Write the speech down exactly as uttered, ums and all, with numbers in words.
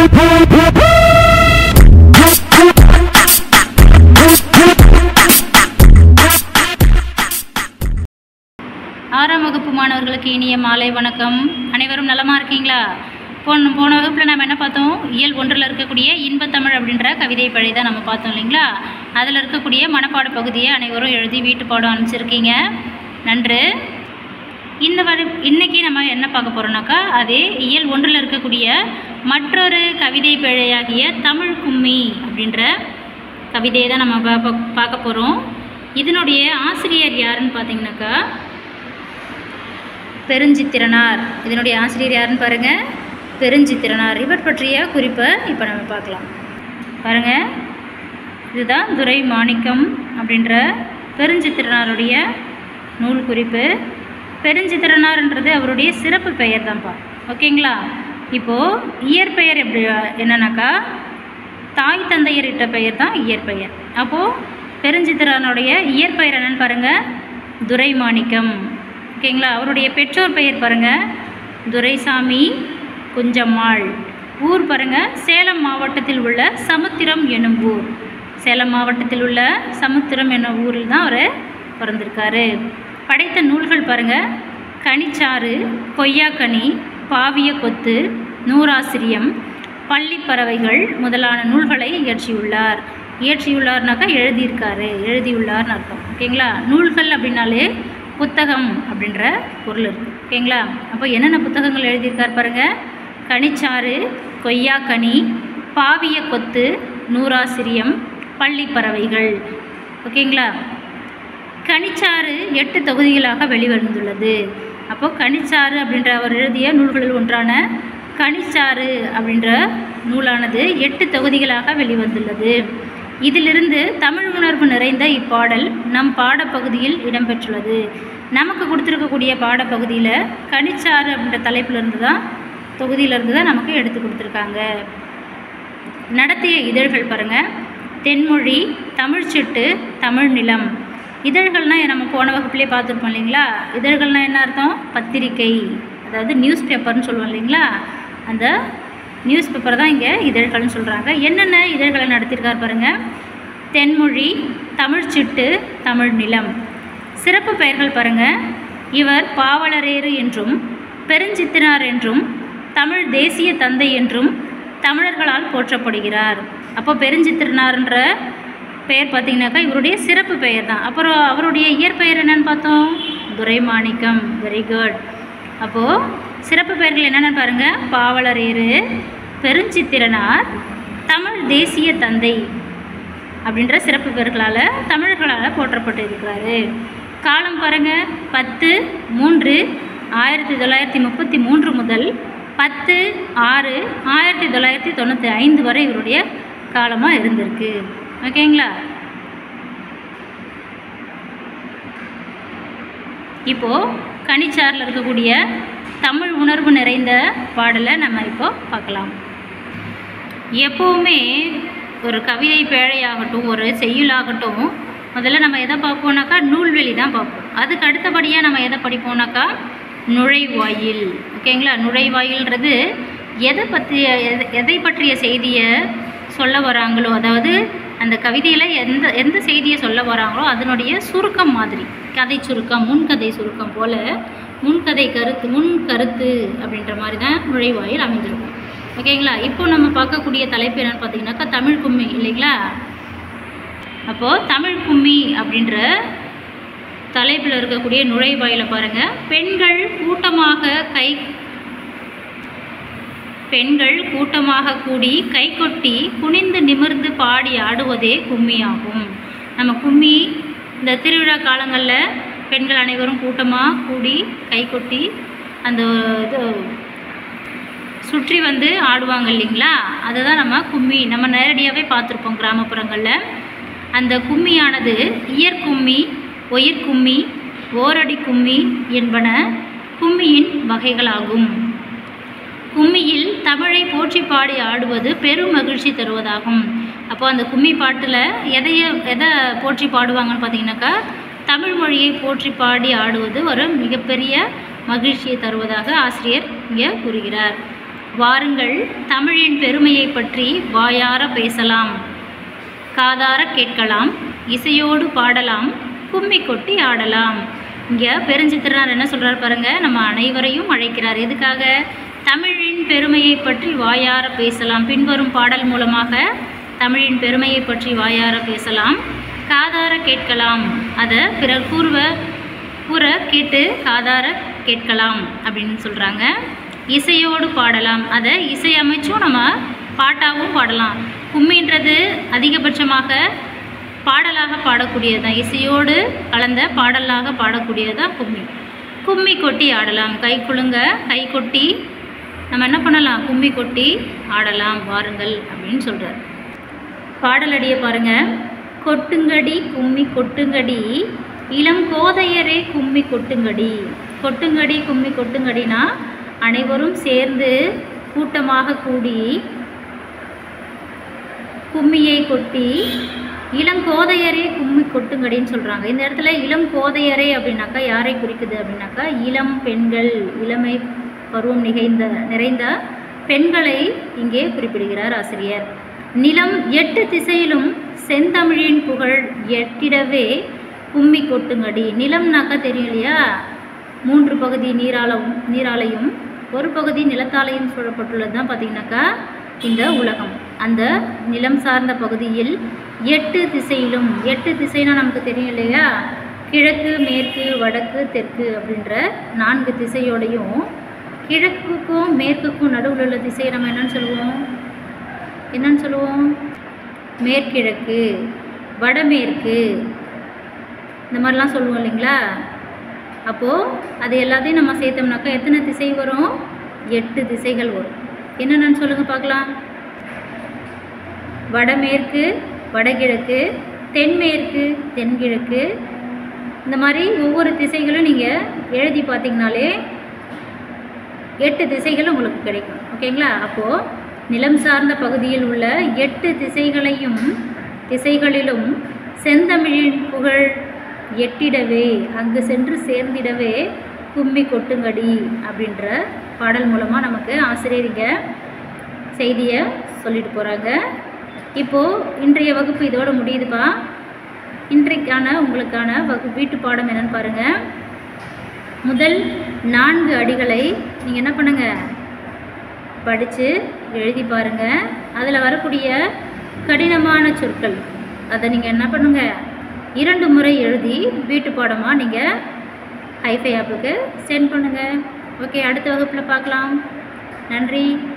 ஆறாம் வகுப்பு மாணவர்களுக்கு இனிய மாலை வணக்கம். அனைவரும் நலமா இருக்கீங்களா? போன போன வகுப்பில் நம்ம என்ன பார்த்தோம்? இயல் ஒன்றில் இருக்கக்கூடிய இன்பத்தமிழ் அப்படின்ற கவிதை பழி தான் நம்ம பார்த்தோம் இல்லைங்களா? அதில் இருக்கக்கூடிய மனப்பாட பகுதியை அனைவரும் எழுதி வீட்டு பாடம் அனுப்பிச்சிருக்கீங்க. நன்று. இந்த வரு இன்றைக்கி நம்ம என்ன பார்க்க போகிறோம்னாக்கா, அதே இயல் ஒன்றில் இருக்கக்கூடிய மற்றொரு கவிதை பிழையாகிய தமிழ் கும்மி அப்படின்ற கவிதையை தான் நம்ம பார்க்க பார்க்க போகிறோம். இதனுடைய ஆசிரியர் யாருன்னு பார்த்தீங்கன்னாக்கா பெருஞ்சித்திரனார். இதனுடைய ஆசிரியர் யாருன்னு பாருங்கள், பெருஞ்சித்திரனார். இவர் பற்றிய குறிப்பை இப்போ நம்ம பார்க்கலாம். பாருங்கள், இதுதான் துரை மாணிக்கம் அப்படின்ற பெருஞ்சித்திரனாருடைய நூல் குறிப்பு. பெருஞ்சித்திரனார்ன்றது அவருடைய சிறப்பு பெயர் தான்ப்பா, ஓகேங்களா? இப்போது இயற்பெயர் எப்படி என்னன்னாக்கா, தாய் தந்தையர் இட்ட பெயர் தான் இயற்பெயர். அப்போது பெருஞ்சித்திரனுடைய இயற்பெயர் என்னன்னு பாருங்கள், துரை மாணிக்கம், ஓகேங்களா? அவருடைய பெற்றோர் பெயர் பாருங்கள், துரைசாமி குஞ்சம்மாள். ஊர் பாருங்கள், சேலம் மாவட்டத்தில் உள்ள சமுத்திரம் என்னும் ஊர். சேலம் மாவட்டத்தில் உள்ள சமுத்திரம் என்னும் ஊரில் தான் அவர் பிறந்திருக்காரு. படைத்த நூல்கள் பாருங்கள், கனிச்சாறு, கொய்யாக்கனி, பாவிய கொத்து, நூறாசிரியம், பள்ளிப்பறவைகள் முதலான நூல்களை இயற்றியுள்ளார். இயற்றியுள்ளார்னாக்கா எழுதியிருக்காரு, எழுதியுள்ளார்னு அர்த்தம், ஓகேங்களா? நூல்கள் அப்படின்னாலே புத்தகம் அப்படின்ற பொருள் இருக்குது, ஓகேங்களா? அப்போ என்னென்ன புத்தகங்கள் எழுதியிருக்கார் பாருங்கள், கனிச்சாறு, கொய்யாக்கனி, பாவிய கொத்து, நூறாசிரியம், பள்ளிப்பறவைகள், ஓகேங்களா? கனிச்சாறு எட்டு தொகுதிகளாக வெளிவந்துள்ளது. அப்போது கனிச்சாறு அப்படின்ற அவர் எழுதிய நூல்களில் ஒன்றான கனிச்சாறு அப்படின்ற நூலானது எட்டு தொகுதிகளாக வெளிவந்துள்ளது. இதிலிருந்து தமிழ் உணர்வு நிறைந்த இப்பாடல் நம் பாடப்பகுதியில் இடம்பெற்றுள்ளது. நமக்கு கொடுத்துருக்கக்கூடிய பாடப்பகுதியில் கனிச்சாறு அப்படின்ற தலைப்பிலிருந்து தான் தொகுதியிலிருந்து தான் நமக்கு எடுத்து கொடுத்துருக்காங்க. நடத்திய இதழ்கள் பாருங்கள், தென்மொழி, தமிழ்ச்சிட்டு, தமிழ் நிலம். இதழ்கள்னால் நம்ம போன வகுப்புலேயே பார்த்துருப்போம் இல்லைங்களா? இதழ்கள்னால் என்ன அர்த்தம்? பத்திரிக்கை, அதாவது நியூஸ் பேப்பர்னு சொல்லுவோம் இல்லைங்களா? அந்த நியூஸ் பேப்பர் தான் இங்கே இதழ்கள்னு சொல்கிறாங்க. என்னென்ன இதழ்களை நடத்தியிருக்கார் பாருங்கள், தென்மொழி, தமிழ்ச்சிட்டு, தமிழ் நிலம். சிறப்பு பெயர்கள் பாருங்கள், இவர் பாவலரேறு என்றும் பெருஞ்சித்திரனார் என்றும் தமிழ் தேசிய தந்தை என்றும் தமிழர்களால் போற்றப்படுகிறார். அப்போ பெருஞ்சித்திரனார்ன்ற பெயர் பார்த்திங்கனாக்கா இவருடைய சிறப்பு பெயர் தான். அப்புறம் அவருடைய இயற்பெயர் என்னென்னு பார்த்தோம், துரை மாணிக்கம். Very good. அப்போது சிறப்பு பெயர்கள் என்னென்னு பாருங்கள், பாவலரேறு, பெருஞ்சித்திரனார், தமிழ் தேசிய தந்தை அப்படின்ற சிறப்பு பெயர்களால் தமிழர்களால் போற்றப்பட்டு இருக்கிறாரு. காலம் பாருங்கள், பத்து மூன்று ஆயிரத்தி தொள்ளாயிரத்தி முப்பத்தி மூன்று முதல் பத்து ஆறு ஆயிரத்தி தொள்ளாயிரத்தி தொண்ணூற்றி ஐந்து வரை இவருடைய காலமாக இருந்திருக்கு, ஓகேங்களா? இப்போது கனிச்சாரில் இருக்கக்கூடிய தமிழ் உணர்வு நிறைந்த பாடலை நம்ம இப்போ பார்க்கலாம். எப்போவுமே ஒரு கவிதை பேழையாகட்டும், ஒரு செய்யுளாகட்டும், முதல்ல நம்ம எதை பார்ப்போம்னாக்கா நூல்வெளி தான் பார்ப்போம். அதுக்கு அடுத்தபடியாக நம்ம எதை படிப்போம்னாக்கா நுழைவாயில், ஓகேங்களா? நுழைவாயில்ன்றது எதை பற்றிய எதை பற்றிய செய்தியை சொல்ல வராங்களோ, அதாவது அந்த கவிதையில் எந்த எந்த செய்தியை சொல்ல வராங்களோ அதனுடைய சுருக்கம் மாதிரி, கதை சுருக்கம், முன்கதை சுருக்கம் போல் முன்கதை கருத்து முன் கருத்து அப்படின்ற மாதிரி தான் நுழைவாயில் அமைஞ்சிருக்கும், ஓகேங்களா? இப்போ நம்ம பார்க்கக்கூடிய தலைப்பு என்னென்னு பார்த்தீங்கன்னாக்கா தமிழ் கும்மி இல்லைங்களா? அப்போது தமிழ் கும்மி அப்படின்ற தலைப்பில் இருக்கக்கூடிய நுழைவாயிலை பாருங்கள். பெண்கள் கூட்டமாக கை பெண்கள் கூட்டமாக கூடி கை கொட்டி குனிந்து நிமிர்ந்து பாடி ஆடுவதே கும்மி ஆகும். நம்ம கும்மி இந்த திருவிழா காலங்களில் பெண்கள் அனைவரும் கூட்டமாக கூடி கை கொட்டி அந்த இது சுற்றி வந்து ஆடுவாங்க இல்லைங்களா? அதை தான் நம்ம கும்மி நம்ம நேரடியாகவே பார்த்துருப்போம் கிராமப்புறங்களில். அந்த கும்மியானது இயற்கும்மி, ஒயிர்கும்மி, ஓரடி கும்மி என்பன கும்மியின் வகைகளாகும். கும்மியில் தமிழை போற்றி பாடி ஆடுவது பெரும் மகிழ்ச்சி தருவதாகும். அப்போ அந்த கும்மி பாட்டில் எதைய எதை போற்றி பாடுவாங்கன்னு பார்த்தீங்கன்னாக்கா தமிழ் மொழியை போற்றி பாடி ஆடுவது ஒரு மிகப்பெரிய மகிழ்ச்சியை தருவதாக ஆசிரியர் இங்கே கூறுகிறார். வாருங்கள் தமிழின் பெருமையை பற்றி வாயார பேசலாம், காதார கேட்கலாம், இசையோடு பாடலாம், கும்மி கொட்டி ஆடலாம். இங்கே பெருஞ்சித்திரனார் என்ன சொல்கிறார் பாருங்கள், நம்ம அனைவரையும் அழைக்கிறார். எதுக்காக? தமிழின் பெருமையை பற்றி வாயார பேசலாம். பின்வரும் பாடல் மூலமாக தமிழின் பெருமையை பற்றி வாயார பேசலாம், காதார கேட்கலாம், அதை பிறர் கூறுவ கூற கேட்டு காதார கேட்கலாம் அப்படின்னு சொல்கிறாங்க. இசையோடு பாடலாம், அதை இசையமைச்சும் நம்ம பாட்டாகவும் பாடலாம். கும்மின்றது அதிகபட்சமாக பாடலாக பாடக்கூடியது தான், இசையோடு கலந்த பாடலாக பாடக்கூடியது தான் கும்மி. கும்மி கொட்டி ஆடலாம், கை குலுங்க கை கொட்டி நம்ம என்ன பண்ணலாம், கும்மி கொட்டி ஆடலாம் வாருங்கள் அப்படின்னு சொல்கிறார். பாடலடியை பாருங்கள். கொட்டுங்கடி கும்மி கொட்டுங்கடி, இளம் கோதையரே கும்மி கொட்டுங்கடி. கொட்டுங்கடி கும்மி கொட்டுங்கடினா அனைவரும் சேர்ந்து கூட்டமாக கூடி கும்மியை கொட்டி இளங்கோதையரே கும்மி கொட்டுங்கடின்னு சொல்கிறாங்க. இந்த இடத்துல இளம் கோதையரே அப்படின்னாக்கா யாரை குறிக்குது அப்படின்னாக்கா இளம் பெண்கள், இளமை பருவம் நிகழ்ந்த நிறைந்த பெண்களை இங்கே குறிப்பிடுகிறார் ஆசிரியர். நிலம் எட்டு திசையிலும் செந்தமிழின் புகழ் எட்டிடவே கும்மி கொட்டுங்கடி. நிலம்னாக்கா தெரியும் இல்லையா, மூன்று பகுதி நீராலும் நீராலையும் ஒரு பகுதி நிலத்தாலையும் சூழப்பட்டுள்ளது தான் பார்த்திங்கனாக்கா இந்த உலகம். அந்த நிலம் சார்ந்த பகுதியில் எட்டு திசையிலும், எட்டு திசைனா நமக்கு தெரியும் இல்லையா, கிழக்கு மேற்கு வடக்கு தெற்கு அப்படின்ற நான்கு திசையோடையும் கிழக்குக்கும் மேற்குக்கும் நடுவில் உள்ள திசையை நம்ம என்னன்னு சொல்லுவோம் என்னன்னு சொல்லுவோம் மேற்கிழக்கு, வடமேற்கு, இந்த மாதிரிலாம் சொல்லுவோம் இல்லைங்களா. அப்போது அது எல்லாத்தையும் நம்ம சேர்த்தோம்னாக்கா எத்தனை திசை வரும்? எட்டு திசைகள் வரும். என்னென்னு சொல்லுங்கள் பார்க்கலாம். வடமேற்கு வடகிழக்கு, தென்மேற்கு தென்கிழக்கு, இந்த மாதிரி ஒவ்வொரு திசைகளும் நீங்கள் எழுதி பார்த்தீங்கனாலே எட்டு திசைகள் உங்களுக்கு கிடைக்கும். ஓகேங்களா? அப்போது நிலம் சார்ந்த பகுதியில் உள்ள எட்டு திசைகளையும் திசைகளிலும் செந்தமிழின் புகழ் எட்டிடவே, அங்கு சென்று சேர்ந்திடவே கும்மி கொட்டுங்கடி அப்படின்ற பாடல் மூலமாக நமக்கு ஆசிரியர் இங்கே செய்தியை சொல்லிட்டு போகிறாங்க. இப்போது இன்றைய வகுப்பு இதோடு முடியுதுப்பா. இன்றைக்கான உங்களுக்கான வகு வீட்டு பாடம் என்னென்னு பாருங்கள். முதல் நான்கு அடிகளை நீங்கள் என்ன பண்ணுங்கள், படித்து எழுதி பாருங்கள். அதில் வரக்கூடிய கடினமான சொற்கள் அதை நீங்கள் என்ன பண்ணுங்கள், இரண்டு முறை எழுதி வீட்டு பாடமாக நீங்கள் ஹைஃபை ஆப்புக்கு சென்ட் பண்ணுங்கள். ஓகே, அடுத்த வகுப்பில் பார்க்கலாம். நன்றி.